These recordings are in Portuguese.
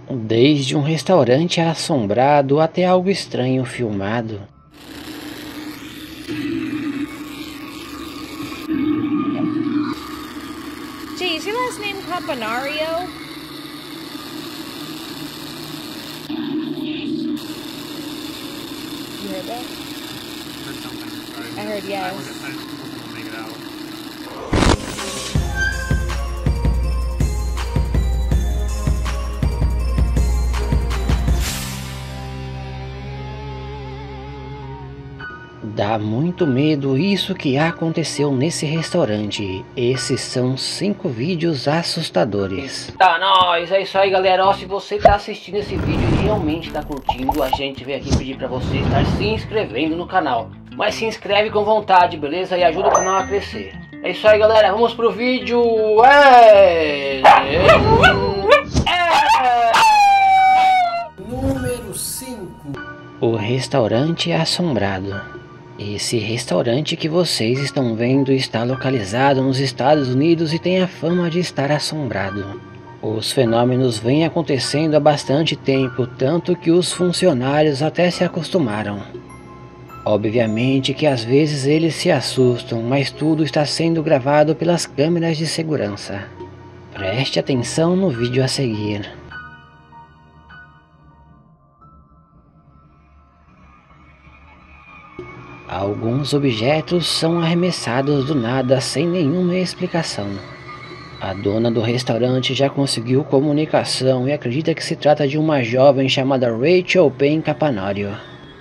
Desde um restaurante assombrado até algo estranho filmado. Gee, is your last name Campanario? You heard that? Heard something. I heard yes. I wasn't able to make it out. Dá muito medo isso que aconteceu nesse restaurante. Esses são 5 vídeos assustadores. Tá, nós, é isso aí, galera. Ó, se você tá assistindo esse vídeo e realmente tá curtindo, a gente veio aqui pedir pra você estar se inscrevendo no canal. Mas se inscreve com vontade, beleza? E ajuda o canal a crescer. É isso aí, galera. Vamos pro vídeo. Número 5. O restaurante assombrado. Esse restaurante que vocês estão vendo está localizado nos Estados Unidos e tem a fama de estar assombrado. Os fenômenos vêm acontecendo há bastante tempo, tanto que os funcionários até se acostumaram. Obviamente que às vezes eles se assustam, mas tudo está sendo gravado pelas câmeras de segurança. Preste atenção no vídeo a seguir. Alguns objetos são arremessados do nada sem nenhuma explicação. A dona do restaurante já conseguiu comunicação e acredita que se trata de uma jovem chamada Rachel Payne Campanario.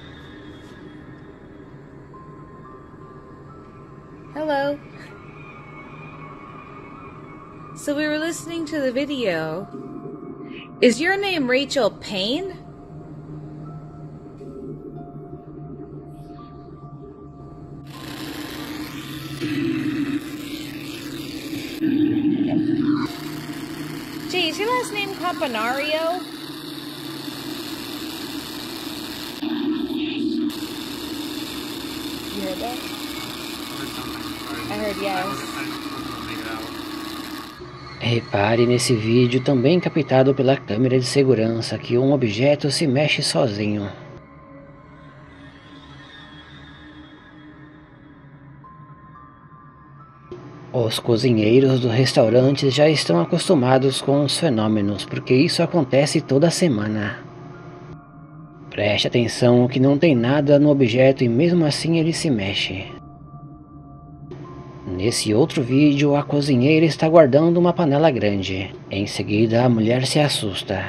Hello. So we were listening to the video. Is your name Rachel Payne? Gee, is your last name Campanario? You heard that? Heard something. I heard yes. I wasn't able to make it out. Repare nesse vídeo, também captado pela câmera de segurança, que um objeto se mexe sozinho. Os cozinheiros do restaurante já estão acostumados com os fenômenos, porque isso acontece toda semana. Preste atenção que não tem nada no objeto e mesmo assim ele se mexe. Nesse outro vídeo, a cozinheira está guardando uma panela grande. Em seguida, a mulher se assusta.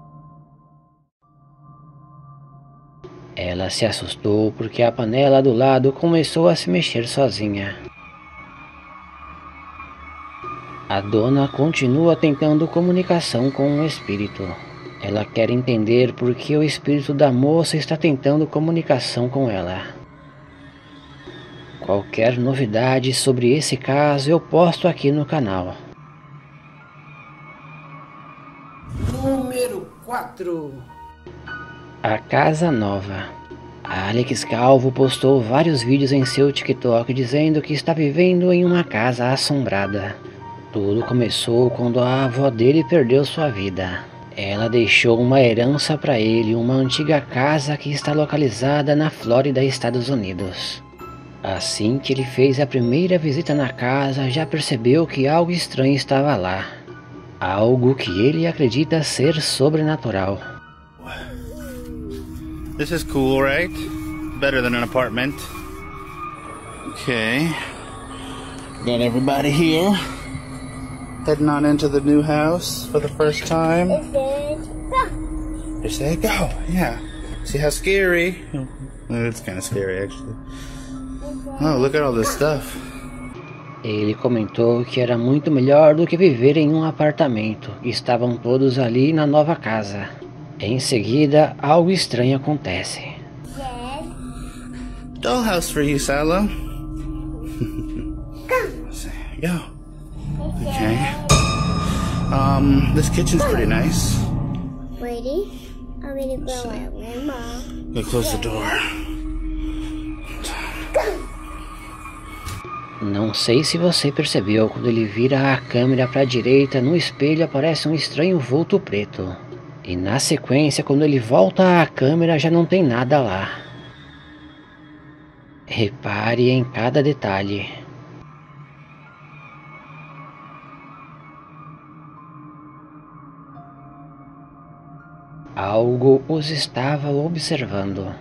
Ela se assustou porque a panela do lado começou a se mexer sozinha. A dona continua tentando comunicação com o espírito. Ela quer entender por que o espírito da moça está tentando comunicação com ela. Qualquer novidade sobre esse caso eu posto aqui no canal. Número 4. A Casa Nova. A Alex Calvo postou vários vídeos em seu TikTok dizendo que está vivendo em uma casa assombrada. Tudo começou quando a avó dele perdeu sua vida. Ela deixou uma herança para ele, uma antiga casa que está localizada na Flórida, Estados Unidos. Assim que ele fez a primeira visita na casa, já percebeu que algo estranho estava lá. Algo que ele acredita ser sobrenatural. This is cool, right? Better than an apartment. Okay. Got everybody here. Heading on into the new house for the first time. Just say go. Yeah. See how scary? It's kind of scary, actually. Oh, look at all this stuff. Ele comentou que era muito melhor do que viver em um apartamento. Estavam todos ali na nova casa. Em seguida, algo estranho acontece. Dollhouse for you, Salo. Go. Okay. This kitchen's pretty nice. Ready? I'm gonna go out with Mom. Go close the door. Não sei se você percebeu, quando ele vira a câmera para a direita, no espelho aparece um estranho vulto preto. E na sequência, quando ele volta à câmera, já não tem nada lá. Repare em cada detalhe. Algo os estava observando.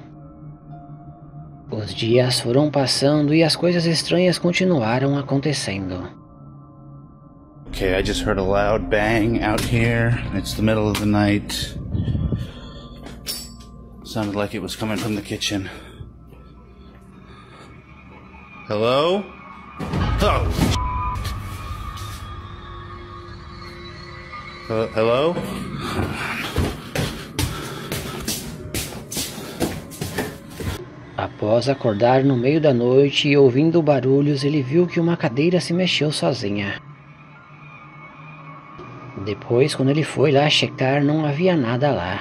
Os dias foram passando e as coisas estranhas continuaram acontecendo. Okay, I just heard a loud bang out here. It's the middle of the night. Sounded like it was coming from the kitchen. Hello? Oh! Hello? Após acordar no meio da noite e ouvindo barulhos, ele viu que uma cadeira se mexeu sozinha. Depois, quando ele foi lá checar, não havia nada lá.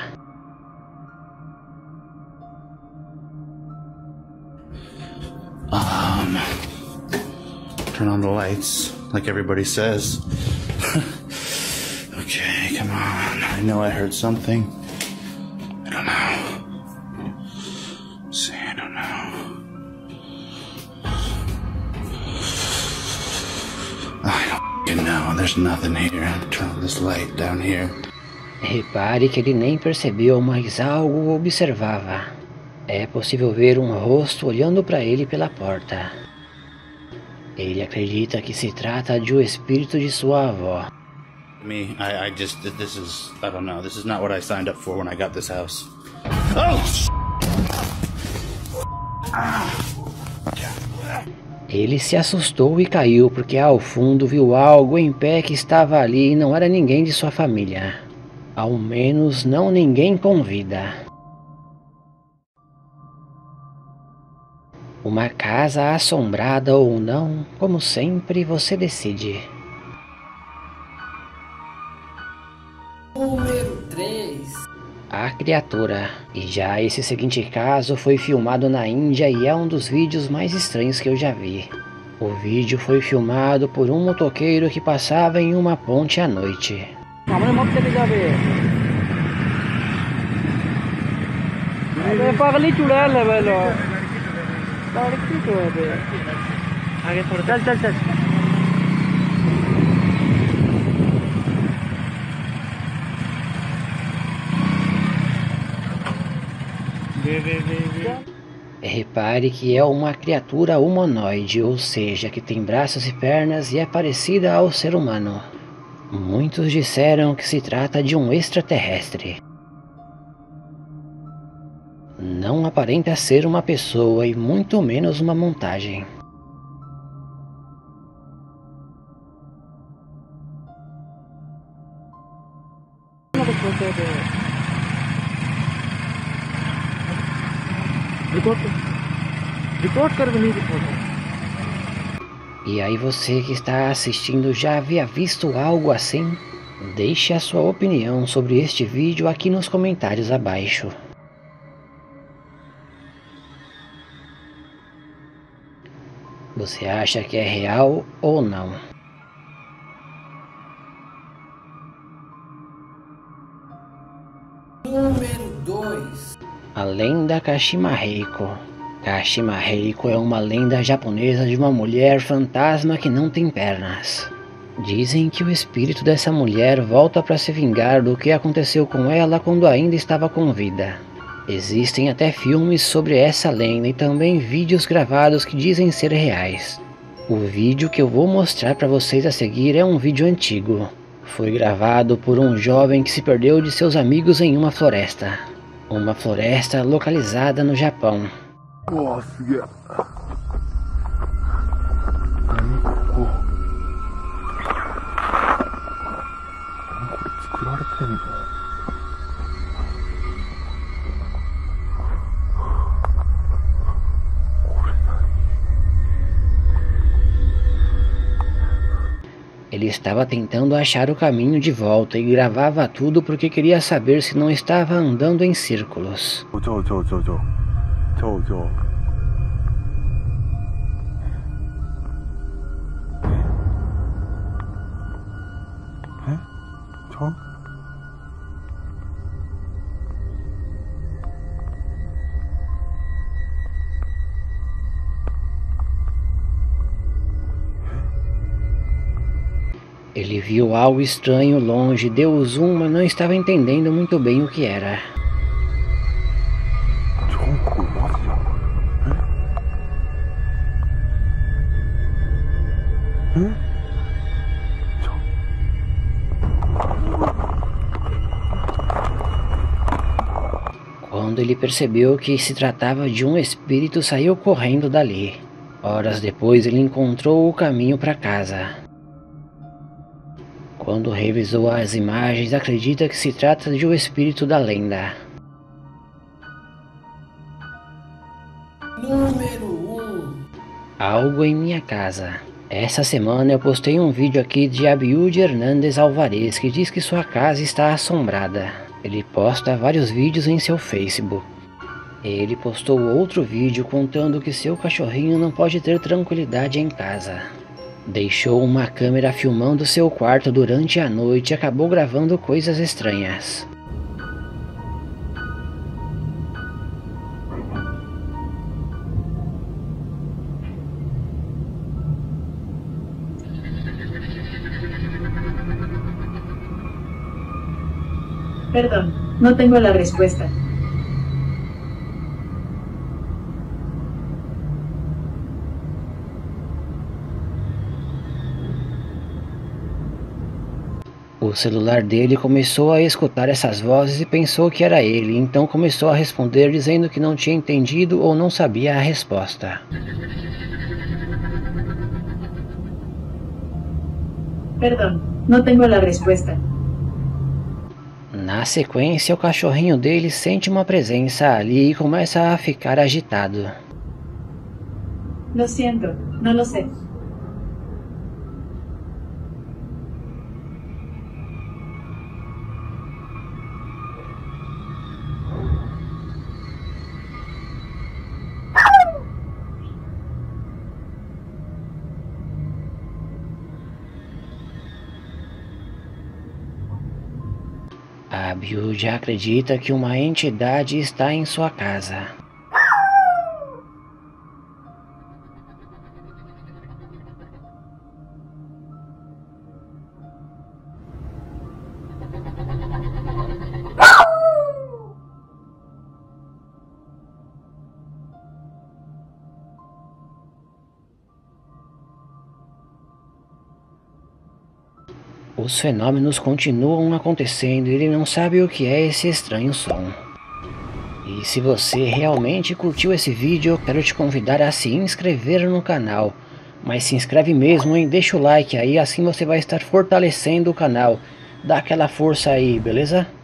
Turn on the lights, like everybody says. Okay, come on. I know I heard something. I don't know. See, I don't know. I don't f***ing know. There's nothing here. Turn on this light down here. Repare que ele nem percebeu, mas algo o observava. É possível ver um rosto olhando para ele pela porta. Ele acredita que se trata de o espírito de sua avó. I don't know. This is not what I signed up for when I got this house. Oh! Ele se assustou e caiu porque ao fundo viu algo em pé que estava ali e não era ninguém de sua família. Ao menos não ninguém com vida. Uma casa assombrada ou não, como sempre você decide. Número 3. A criatura. E já esse seguinte caso foi filmado na Índia e é um dos vídeos mais estranhos que eu já vi. O vídeo foi filmado por um motoqueiro que passava em uma ponte à noite. Repare que é uma criatura humanoide, ou seja, que tem braços e pernas e é parecida ao ser humano. Muitos disseram que se trata de um extraterrestre. Não aparenta ser uma pessoa e muito menos uma montagem. E aí você que está assistindo já havia visto algo assim? Deixe a sua opinião sobre este vídeo aqui nos comentários abaixo. Você acha que é real ou não? Número 2. A lenda Kashima Reiko. Kashima Reiko é uma lenda japonesa de uma mulher fantasma que não tem pernas. Dizem que o espírito dessa mulher volta para se vingar do que aconteceu com ela quando ainda estava com vida. Existem até filmes sobre essa lenda e também vídeos gravados que dizem ser reais. O vídeo que eu vou mostrar para vocês a seguir é um vídeo antigo. Foi gravado por um jovem que se perdeu de seus amigos em uma floresta. Uma floresta localizada no Japão. Ele estava tentando achar o caminho de volta e gravava tudo porque queria saber se não estava andando em círculos. Ele viu algo estranho longe, deu o zoom, mas não estava entendendo muito bem o que era. Quando ele percebeu que se tratava de um espírito, saiu correndo dali. Horas depois ele encontrou o caminho para casa. Quando revisou as imagens, acredita que se trata de um espírito da lenda. Número 1. Algo em minha casa. Essa semana eu postei um vídeo aqui de Abiud Hernandes Alvarez, que diz que sua casa está assombrada. Ele posta vários vídeos em seu Facebook. Ele postou outro vídeo contando que seu cachorrinho não pode ter tranquilidade em casa. Deixou uma câmera filmando seu quarto durante a noite e acabou gravando coisas estranhas. Perdón, no tengo la respuesta. O celular dele começou a escutar essas vozes e pensou que era ele, então começou a responder dizendo que não tinha entendido ou não sabia a resposta. Perdón, no tengo la respuesta. Na sequência, o cachorrinho dele sente uma presença ali e começa a ficar agitado. Lo siento, no lo sé. A Abiud acredita que uma entidade está em sua casa. Os fenômenos continuam acontecendo e ele não sabe o que é esse estranho som. E se você realmente curtiu esse vídeo, eu quero te convidar a se inscrever no canal. Mas se inscreve mesmo, hein? Deixa o like aí, assim você vai estar fortalecendo o canal. Dá aquela força aí, beleza?